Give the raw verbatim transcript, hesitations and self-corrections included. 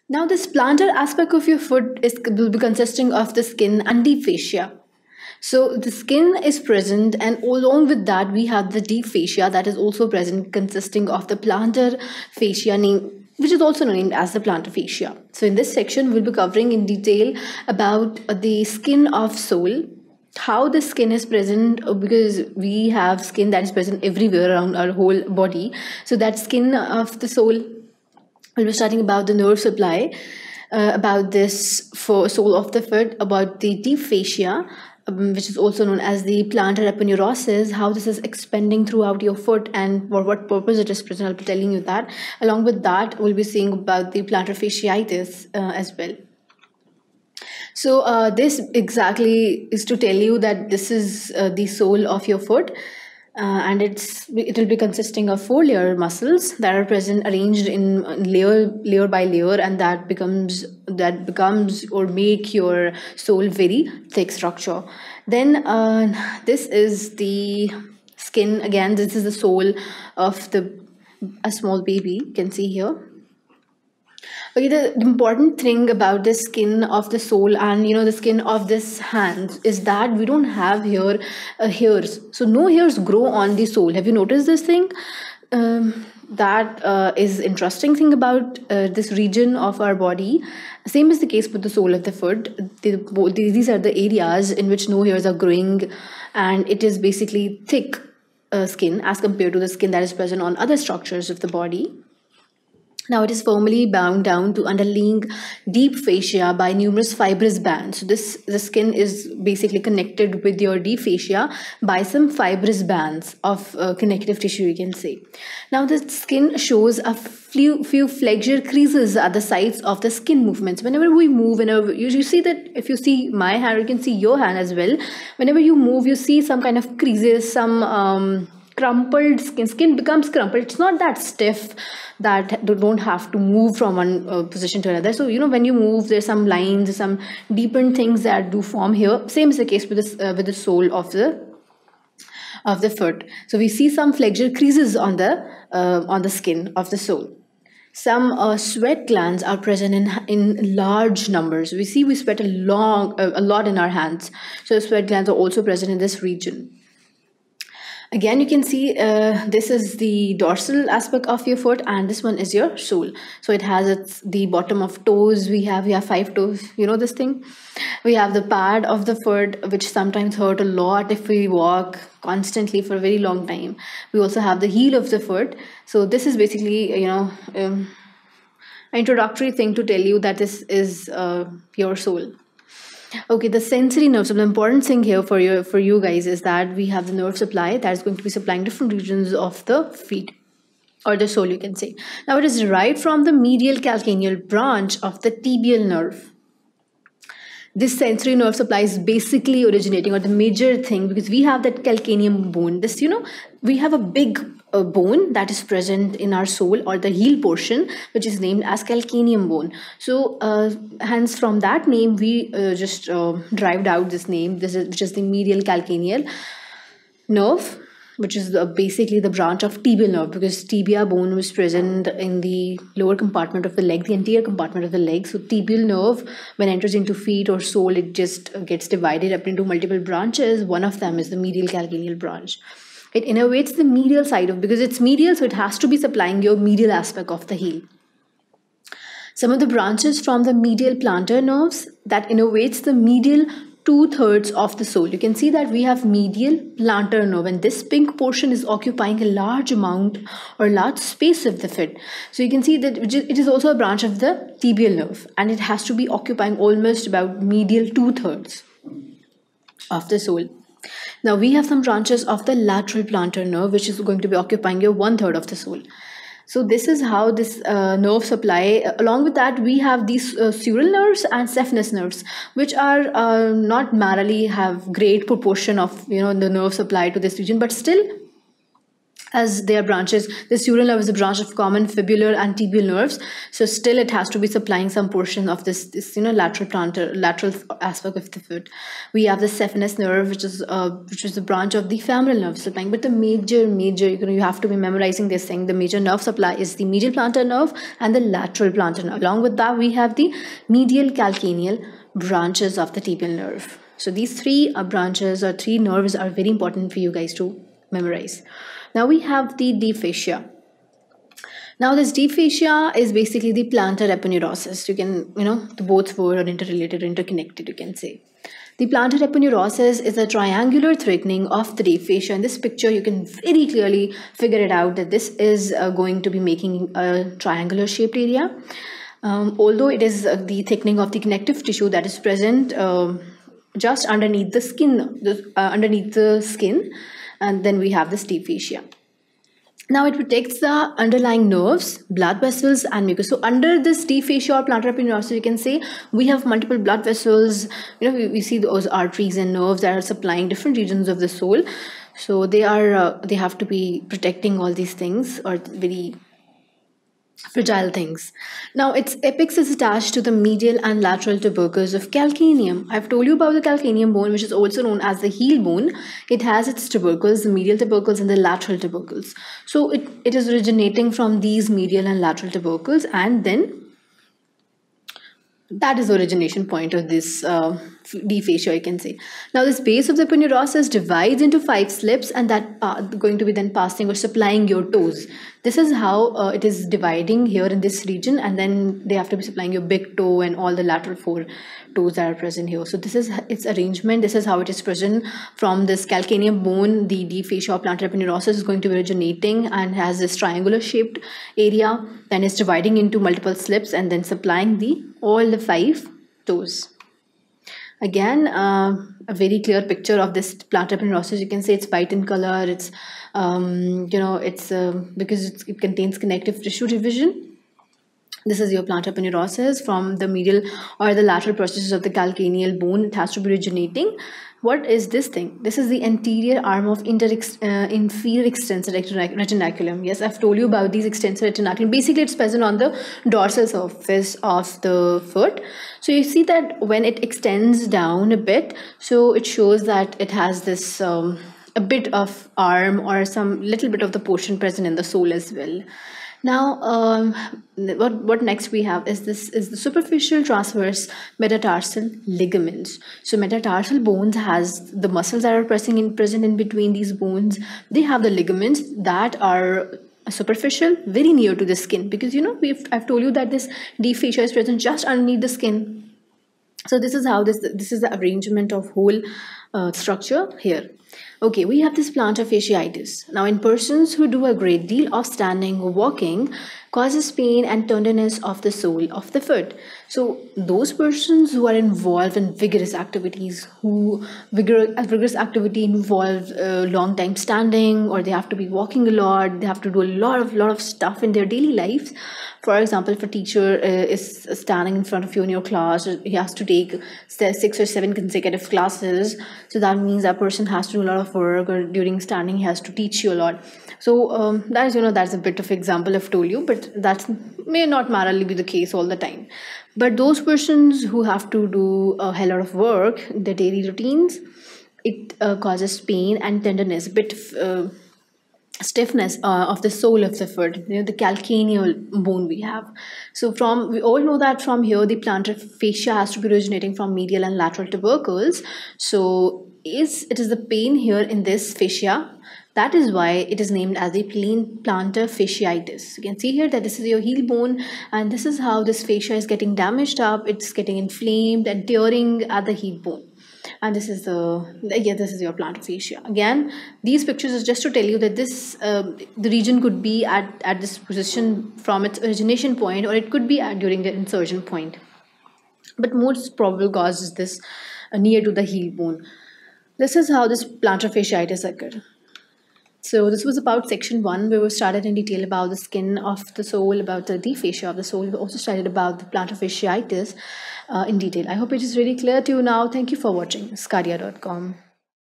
Now, this plantar aspect of your foot is will be consisting of the skin and deep fascia. So the skin is present, and along with that, we have the deep fascia that is also present, consisting of the plantar fascia, name, which is also named as the plantar fascia. So in this section, we'll be covering in detail about the skin of sole, how the skin is present, because we have skin that is present everywhere around our whole body. So that skin of the sole, we'll be starting about the nerve supply, uh, about this for sole of the foot, about the deep fascia, um, which is also known as the plantar aponeurosis, how this is expanding throughout your foot and for what purpose it is present. I'll be telling you that. Along with that, we'll be seeing about the plantar fasciitis uh, as well. So uh, this exactly is to tell you that this is uh, the sole of your foot. Uh, and it's it will be consisting of four layer muscles that are present arranged in layer layer by layer, and that becomes that becomes or make your sole very thick structure. Then uh, this is the skin. Again, this is the sole of the a small baby, you can see here. Okay, the important thing about the skin of the sole and you know the skin of this hand is that we don't have here uh, hairs. So no hairs grow on the sole. Have you noticed this thing? Um, that uh, is interesting thing about uh, this region of our body. Same is the case with the sole of the foot. The, the, these are the areas in which no hairs are growing, and it is basically thick uh, skin as compared to the skin that is present on other structures of the body. Now it is firmly bound down to underlying deep fascia by numerous fibrous bands. So this the skin is basically connected with your deep fascia by some fibrous bands of uh, connective tissue, you can say. Now the skin shows a few, few flexure creases at the sides of the skin movements. Whenever we move, whenever you, you see that if you see my hand, you can see your hand as well. Whenever you move, you see some kind of creases, some um, crumpled skin. Skin becomes crumpled. It's not that stiff that don't have to move from one uh, position to another. So you know when you move, there's some lines, some deepened things that do form here. Same is the case with this uh, with the sole of the of the foot. So we see some flexure creases on the uh, on the skin of the sole. Some uh, sweat glands are present in in large numbers. We see we sweat a long uh, a lot in our hands. So sweat glands are also present in this region. Again, you can see uh, this is the dorsal aspect of your foot, and this one is your sole. So it has its the bottom of toes. We have we have five toes. You know this thing. We have the pad of the foot, which sometimes hurt a lot if we walk constantly for a very long time. We also have the heel of the foot. So this is basically you know um, an introductory thing to tell you that this is uh, your sole. Okay, the sensory nerve. So the important thing here for you for you guys is that we have the nerve supply that is going to be supplying different regions of the feet or the sole, you can say. Now it is derived from the medial calcaneal branch of the tibial nerve. This sensory nerve supply is basically originating, or the major thing, because we have that calcaneum bone. This, you know, we have a big uh, bone that is present in our sole or the heel portion, which is named as calcaneum bone. So, uh, hence from that name, we uh, just uh, derived out this name. This is which is the medial calcaneal nerve, which is the, basically the branch of tibial nerve, because tibia bone was present in the lower compartment of the leg, the anterior compartment of the leg. So tibial nerve, when it enters into feet or sole, it just gets divided up into multiple branches. One of them is the medial calcaneal branch. It innervates the medial side of, because it's medial, so it has to be supplying your medial aspect of the heel. Some of the branches from the medial plantar nerves that innervates the medial two-thirds of the sole. You can see that we have medial plantar nerve, and this pink portion is occupying a large amount or large space of the foot. So you can see that it is also a branch of the tibial nerve, and it has to be occupying almost about medial two-thirds of the sole. Now we have some branches of the lateral plantar nerve, which is going to be occupying your one-third of the sole. So this is how this uh, nerve supply. Along with that, we have these uh, sural nerves and saphenous nerves, which are uh, not merely have great proportion of you know the nerve supply to this region, but still as their branches. The sural nerve is a branch of common fibular and tibial nerves, so still it has to be supplying some portion of this, this you know, lateral plantar, lateral aspect of the foot. We have the saphenous nerve, which is uh, which is the branch of the femoral nerve supplying. But the major, major, you know, you have to be memorizing this thing. The major nerve supply is the medial plantar nerve and the lateral plantar nerve. Along with that, we have the medial calcaneal branches of the tibial nerve. So these three uh, branches or three nerves are very important for you guys to memorize. Now we have the deep fascia. Now this deep fascia is basically the plantar aponeurosis. You can, you know, the both words are interrelated, interconnected, you can say. The plantar aponeurosis is a triangular thickening of the deep fascia. In this picture, you can very clearly figure it out that this is uh, going to be making a triangular shaped area. Um, although it is uh, the thickening of the connective tissue that is present uh, just underneath the skin, the, uh, underneath the skin. And then we have this deep fascia. Now it protects the underlying nerves, blood vessels, and mucus. So under this deep fascia or plantar aponeurosis, you can say we have multiple blood vessels. You know, we, we see those arteries and nerves that are supplying different regions of the soul. So they are uh, they have to be protecting all these things, or very fragile things. Now its apex is attached to the medial and lateral tubercles of calcaneum. I've told you about the calcaneum bone, which is also known as the heel bone. It has its tubercles, the medial tubercles and the lateral tubercles. So it, it is originating from these medial and lateral tubercles, and then that is the origination point of this uh, deep fascia, you can say. Now this base of the aponeurosis divides into five slips, and that are going to be then passing or supplying your toes. This is how uh, it is dividing here in this region, and then they have to be supplying your big toe and all the lateral four toes that are present here. So this is its arrangement. This is how it is present from this calcaneum bone. The deep fascia or plantar aponeurosis is going to be originating and has this triangular shaped area, then is dividing into multiple slips and then supplying the all the five toes. Again, uh, a very clear picture of this plantar aponeurosis. You can say it's white in color. It's, um, you know, it's uh, because it's, it contains connective tissue division. This is your plantar aponeurosis from the medial or the lateral processes of the calcaneal bone. It has to be originating. What is this thing? This is the anterior arm of inter uh, inferior extensor retinaculum. Yes, I've told you about these extensor retinaculum. Basically, it's present on the dorsal surface of the foot. So you see that when it extends down a bit, so it shows that it has this um, a bit of arm or some little bit of the portion present in the sole as well. Now, um, what what next we have is this is the superficial transverse metatarsal ligaments. So metatarsal bones has the muscles that are pressing in present in between these bones. They have the ligaments that are superficial, very near to the skin, because you know we've I've told you that this deep fascia is present just underneath the skin. So this is how this this is the arrangement of whole uh, structure here. Okay, we have this plantar fasciitis. Now, in persons who do a great deal of standing or walking, causes pain and tenderness of the sole of the foot. So, those persons who are involved in vigorous activities, who vigorous, vigorous activity involves uh, long time standing, or they have to be walking a lot, they have to do a lot of lot of stuff in their daily lives. For example, if a teacher uh, is standing in front of you in your class, he has to take six or seven consecutive classes. So that means that person has to do a lot of work, or during standing he has to teach you a lot. So um, that is, you know, that's a bit of example I've told you, but that may not merely be the case all the time. But those persons who have to do a hell lot of work, their daily routines, it uh, causes pain and tenderness, a bit uh, stiffness uh, of the sole of the foot, you know, the calcaneal bone we have. So from we all know that from here the plantar fascia has to be originating from medial and lateral tubercles. So is it is the pain here in this fascia. That is why it is named as the plantar fasciitis. You can see here that this is your heel bone, and this is how this fascia is getting damaged up. It's getting inflamed and tearing at the heel bone. And this is the yeah this is your plantar fascia. Again, these pictures is just to tell you that this uh, the region could be at at this position from its origination point, or it could be at during the insertion point. But most probable cause is this uh, near to the heel bone. This is how this plantar fasciitis occurred. So this was about section one, where we started in detail about the skin of the sole, about the deep fascia of the sole. We also studied about the plantar fasciitis uh, in detail. I hope it is really clear to you now. Thank you for watching sqadia dot com.